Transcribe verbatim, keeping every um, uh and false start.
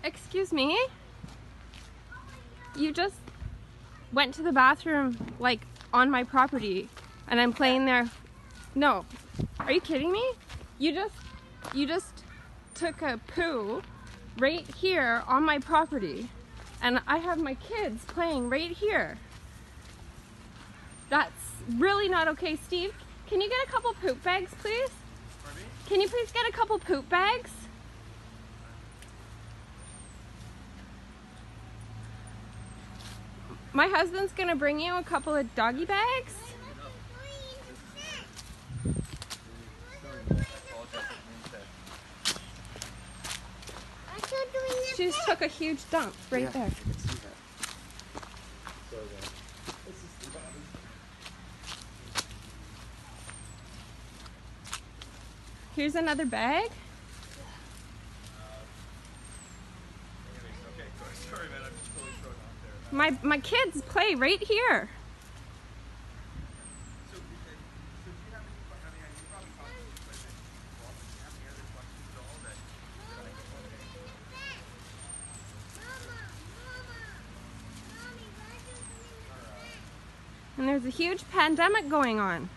Excuse me? You just went to the bathroom, like, on my property, and I'm playing there. No. Are you kidding me? You just, you just took a poo right here on my property, and I have my kids playing right here. That's really not okay. Steve, can you get a couple poop bags, please? Pardon me? Can you please get a couple poop bags? My husband's gonna bring you a couple of doggy bags. She just took a huge dump right yeah, there. I can see that. Here's another bag. My my kids play right here. And there's a huge pandemic going on.